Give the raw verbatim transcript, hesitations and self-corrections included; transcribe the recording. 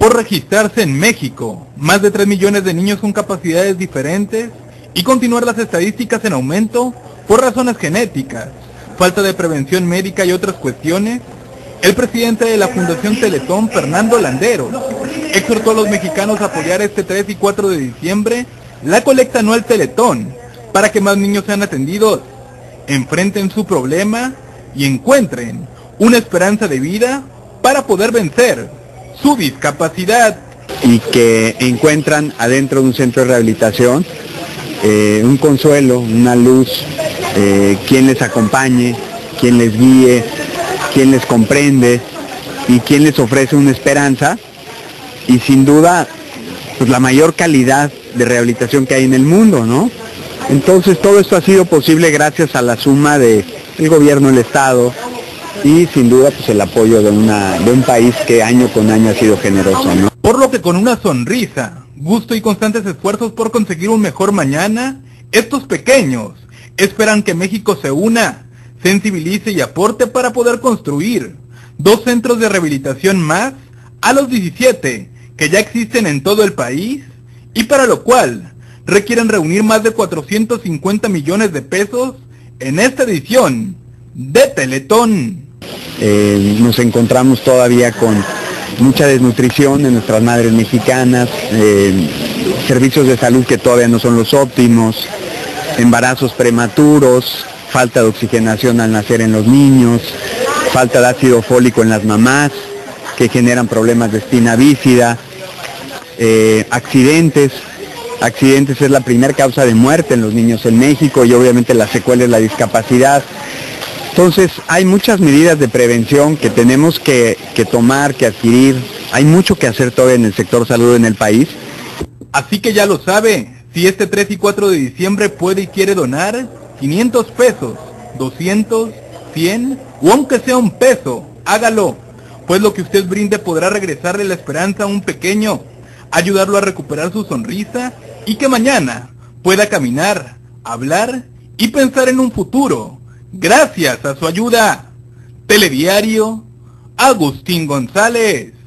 por registrarse en México, más de tres millones de niños con capacidades diferentes, y continuar las estadísticas en aumento por razones genéticas, falta de prevención médica y otras cuestiones, el presidente de la Fundación Teletón, Fernando Landeros, exhortó a los mexicanos a apoyar este tres y cuatro de diciembre la colecta anual Teletón, para que más niños sean atendidos, enfrenten su problema y encuentren una esperanza de vida para poder vencer su discapacidad. Y que encuentran adentro de un centro de rehabilitación eh, un consuelo, una luz, eh, quien les acompañe, quien les guíe, quien les comprende y quien les ofrece una esperanza y sin duda pues la mayor calidad de rehabilitación que hay en el mundo, ¿no? Entonces todo esto ha sido posible gracias a la suma de el gobierno, el Estado y sin duda pues el apoyo de, una, de un país que año con año ha sido generoso, ¿no? Por lo que con una sonrisa, gusto y constantes esfuerzos por conseguir un mejor mañana, estos pequeños esperan que México se una, sensibilice y aporte para poder construir dos centros de rehabilitación más a los diecisiete que ya existen en todo el país y para lo cual requieren reunir más de cuatrocientos cincuenta millones de pesos en esta edición de Teletón. Eh, nos encontramos todavía con mucha desnutrición en nuestras madres mexicanas, eh, servicios de salud que todavía no son los óptimos, embarazos prematuros, falta de oxigenación al nacer en los niños, falta de ácido fólico en las mamás, que generan problemas de espina bífida, eh, accidentes, accidentes es la primera causa de muerte en los niños en México y obviamente la secuela es la discapacidad. Entonces hay muchas medidas de prevención que tenemos que, que tomar, que adquirir, hay mucho que hacer todavía en el sector salud en el país. Así que ya lo sabe, si este tres y cuatro de diciembre puede y quiere donar quinientos pesos, doscientos, cien o aunque sea un peso, hágalo, pues lo que usted brinde podrá regresarle la esperanza a un pequeño, ayudarlo a recuperar su sonrisa y que mañana pueda caminar, hablar y pensar en un futuro. Gracias a su ayuda. Telediario, Agustín González.